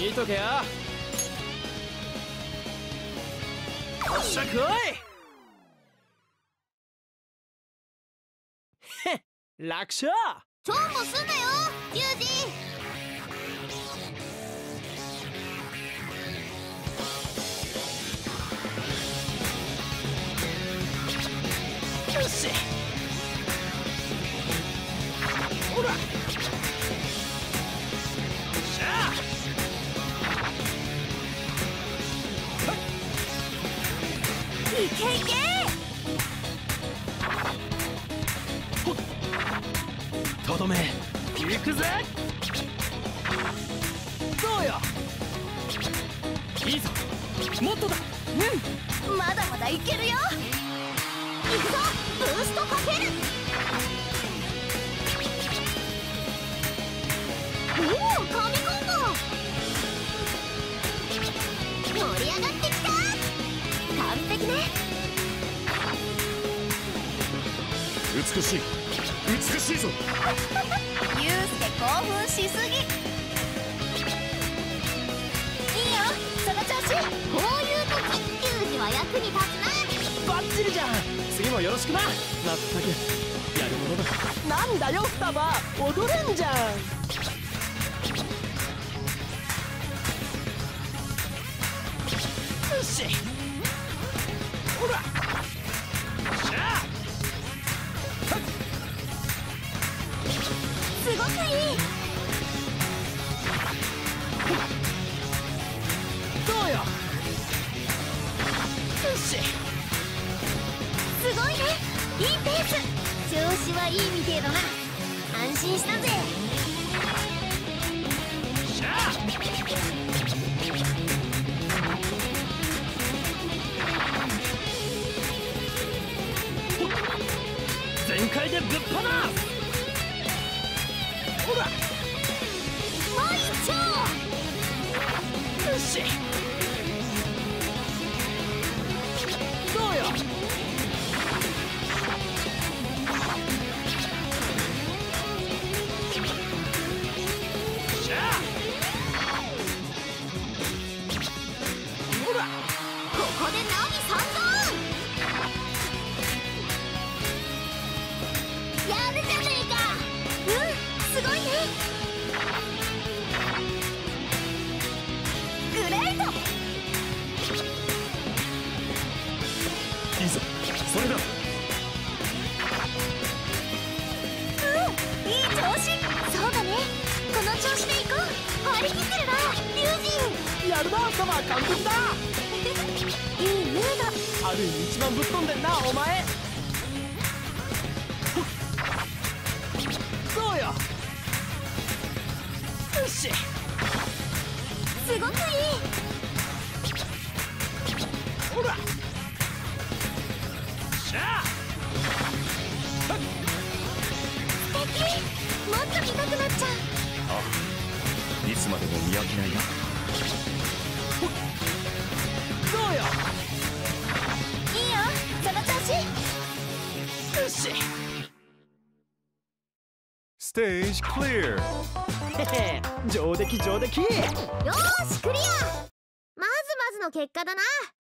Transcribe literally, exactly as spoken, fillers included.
見とけよ。よっしゃ来い。へっ、楽勝。 超もすんなよユージ。 よし、ほら、よっしゃ。 いけいけ。 とどめ、行くぜ。どうよ。いいぞ、もっとだ。 うん、まだまだいけるよ。行くぞ、ブーストかける。おお、神コンボ。盛り上がってきた。完璧ね。 美しい美しいぞ。 ユウスケ興奮しすぎ。いいよ、その調子。こういう時ユージは役に立つな。 バッチリじゃん。次もよろしくな。まったくやるものだ。なんだよ双葉、踊れんじゃん。よし、ほら、よっしゃ。 すごくいい。 どうよ。よし、 すごいね、いいペース。調子はいいみてえだな。安心したぜ。 よっしゃ。全開でぶっ放す。ほら、 もう一丁。 よし、どうよ。しゃあ、ほら、 ここでナミさんぞん。やるじゃねえか。うん、すごいね。グレート。 いいぞ、それだ。 うん、いい調子。そうだね、この調子でいこう。張り切ってるなリュウジ。 やるな双葉、完璧だ。 いいムード。 ある意味一番ぶっ飛んでんなお前。どうよ。よし、 すごくいい。 ほら、しゃあ。 素敵。もっと見たくなっちゃう。 ああ、いつまでも見飽きないな。 どうよ。 いいよ、その調子。 よし、 Stage clear。 へへ、上出来上出来。 よーし、クリア。まずまずの結果だな。